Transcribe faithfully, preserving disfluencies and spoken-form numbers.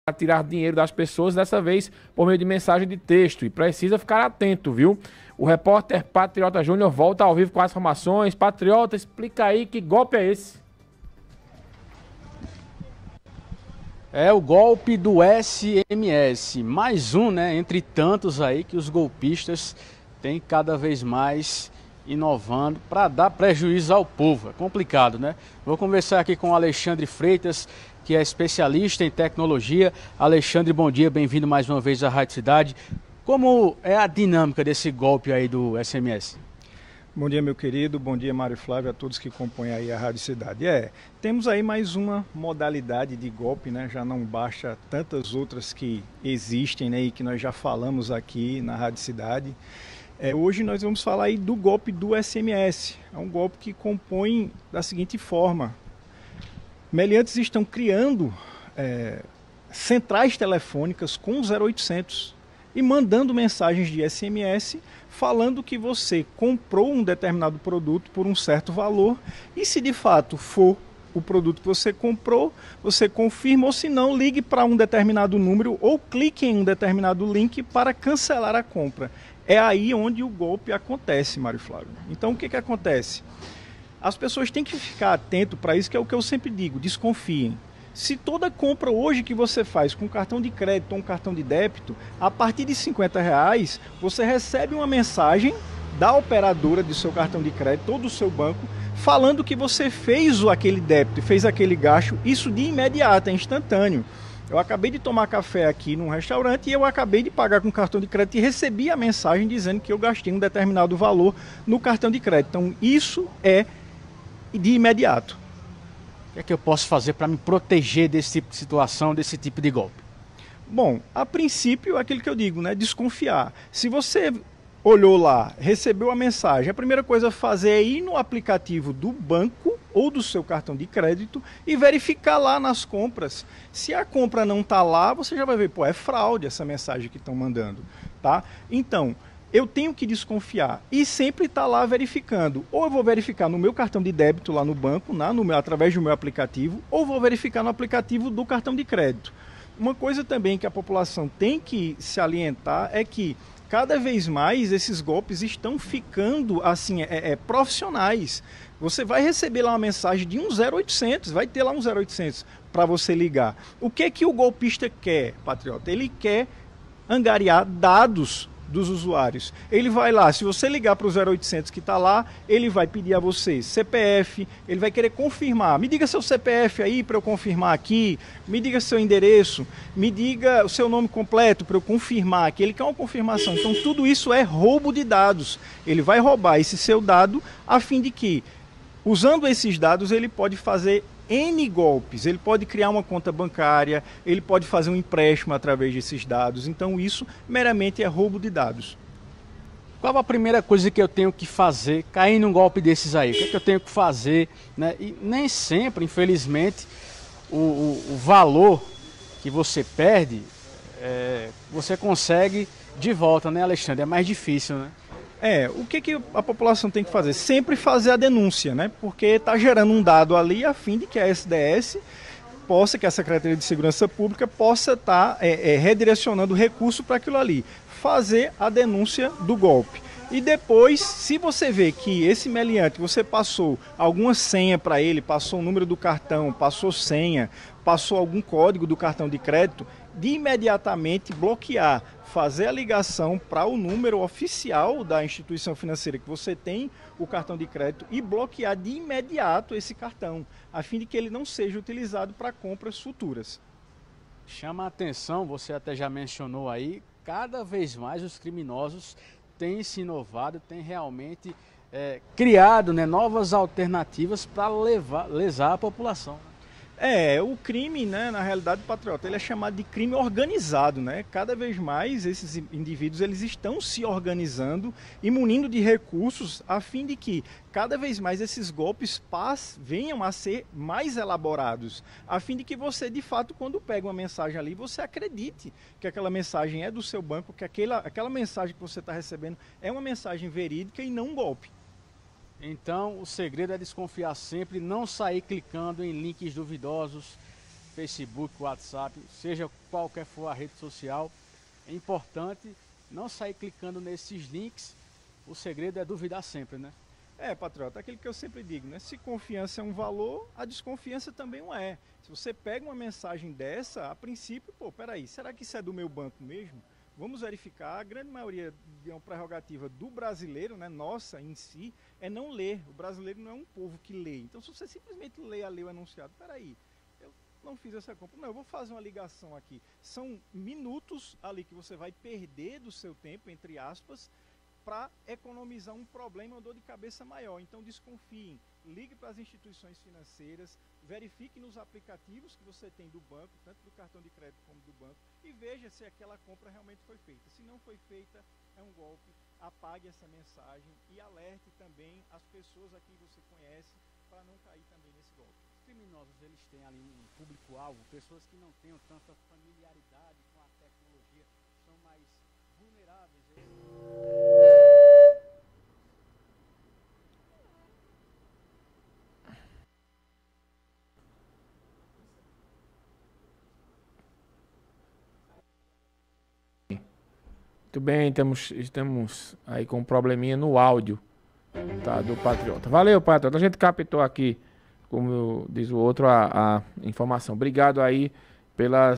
para tirar dinheiro das pessoas, dessa vez por meio de mensagem de texto. E precisa ficar atento, viu? O repórter Patriota Júnior volta ao vivo com as informações. Patriota, explica aí que golpe é esse? É o golpe do S M S, mais um, né, entre tantos aí que os golpistas têm cada vez mais inovando para dar prejuízo ao povo. É complicado, né? Vou conversar aqui com o Alexandre Freitas, que é especialista em tecnologia. Alexandre, bom dia, bem-vindo mais uma vez à Rádio Cidade. Como é a dinâmica desse golpe aí do S M S? Bom dia, meu querido, bom dia, Mário Flávio, a todos que compõem aí a Rádio Cidade. É, temos aí mais uma modalidade de golpe, né? Já não basta tantas outras que existem, né? E que nós já falamos aqui na Rádio Cidade. É, hoje nós vamos falar aí do golpe do S M S. É um golpe que compõe da seguinte forma: meliantes estão criando é, centrais telefônicas com zero oitocentos e mandando mensagens de S M S falando que você comprou um determinado produto por um certo valor, e se de fato for o produto que você comprou, você confirma, ou se não, ligue para um determinado número ou clique em um determinado link para cancelar a compra. É aí onde o golpe acontece, Mário Flávio. Então o que, que acontece? As pessoas têm que ficar atento para isso, que é o que eu sempre digo: desconfiem. Se toda compra hoje que você faz com cartão de crédito ou um cartão de débito, a partir de cinquenta reais, você recebe uma mensagem da operadora do seu cartão de crédito ou do seu banco, falando que você fez aquele débito, fez aquele gasto, isso de imediato, é instantâneo. Eu acabei de tomar café aqui num restaurante e eu acabei de pagar com cartão de crédito e recebi a mensagem dizendo que eu gastei um determinado valor no cartão de crédito. Então isso é de imediato. O que é que eu posso fazer para me proteger desse tipo de situação, desse tipo de golpe? Bom, a princípio é aquilo que eu digo, né? Desconfiar. Se você olhou lá, recebeu a mensagem, a primeira coisa a fazer é ir no aplicativo do banco ou do seu cartão de crédito e verificar lá nas compras. Se a compra não está lá, você já vai ver, pô, é fraude essa mensagem que estão mandando, tá? Então, eu tenho que desconfiar e sempre estar tá lá verificando. Ou eu vou verificar no meu cartão de débito lá no banco, na, no meu, através do meu aplicativo, ou vou verificar no aplicativo do cartão de crédito. Uma coisa também que a população tem que se alientar é que cada vez mais esses golpes estão ficando assim, é, é, profissionais. Você vai receber lá uma mensagem de um zero oitocentos, vai ter lá um zero oitocentos para você ligar. O que que o golpista quer, Patriota? Ele quer angariar dados dos usuários. Ele vai lá, se você ligar para o zero oitocentos que está lá, ele vai pedir a você C P F, ele vai querer confirmar. Me diga seu C P F aí para eu confirmar aqui, me diga seu endereço, me diga o seu nome completo para eu confirmar aqui. Ele quer uma confirmação. Então tudo isso é roubo de dados. Ele vai roubar esse seu dado a fim de que, usando esses dados, ele pode fazer N golpes. Ele pode criar uma conta bancária, ele pode fazer um empréstimo através desses dados. Então isso meramente é roubo de dados. Qual a primeira coisa que eu tenho que fazer, cair num golpe desses aí? O que, é que eu tenho que fazer? Né? E nem sempre, infelizmente, o, o, o valor que você perde, é, você consegue de volta, né, Alexandre? É mais difícil, né? É, o que, que a população tem que fazer? Sempre fazer a denúncia, né? Porque está gerando um dado ali a fim de que a S D S possa, que a Secretaria de Segurança Pública possa estar tá, é, é, redirecionando o recurso para aquilo ali. Fazer a denúncia do golpe. E depois, se você vê que esse meliante, você passou alguma senha para ele, passou o número do cartão, passou senha, passou algum código do cartão de crédito, de imediatamente bloquear, fazer a ligação para o número oficial da instituição financeira que você tem o cartão de crédito e bloquear de imediato esse cartão, a fim de que ele não seja utilizado para compras futuras. Chama a atenção, você até já mencionou aí, cada vez mais os criminosos têm se inovado, têm realmente é, criado, né, novas alternativas para levar, lesar a população. É, o crime, né, na realidade, Patriota, ele é chamado de crime organizado, né? Cada vez mais esses indivíduos eles estão se organizando e munindo de recursos a fim de que cada vez mais esses golpes pas, venham a ser mais elaborados, a fim de que você, de fato, quando pega uma mensagem ali, você acredite que aquela mensagem é do seu banco, que aquela, aquela mensagem que você está recebendo é uma mensagem verídica e não um golpe. Então, o segredo é desconfiar sempre, não sair clicando em links duvidosos, Facebook, WhatsApp, seja qualquer for a rede social. É importante não sair clicando nesses links. O segredo é duvidar sempre, né? É, patriota, aquilo que eu sempre digo, né? Se confiança é um valor, a desconfiança também o é. Se você pega uma mensagem dessa, a princípio, pô, peraí, será que isso é do meu banco mesmo? Vamos verificar. A grande maioria de uma prerrogativa do brasileiro, né, nossa em si, é não ler. O brasileiro não é um povo que lê. Então, se você simplesmente lê ali o enunciado, peraí, eu não fiz essa compra, não, eu vou fazer uma ligação aqui. São minutos ali que você vai perder do seu tempo, entre aspas, para economizar um problema, uma dor de cabeça maior. Então desconfiem, ligue para as instituições financeiras, verifique nos aplicativos que você tem do banco, tanto do cartão de crédito como do banco, e veja se aquela compra realmente foi feita. Se não foi feita, é um golpe. Apague essa mensagem e alerte também as pessoas a quem você conhece para não cair também nesse golpe. Os criminosos, eles têm ali um público-alvo, pessoas que não tenham tanta familiaridade com a tecnologia, são mais vulneráveis. Muito bem, temos, estamos aí com um probleminha no áudio, tá, do Patriota. Valeu, Patriota. A gente captou aqui, como diz o outro, a, a informação. Obrigado aí pelas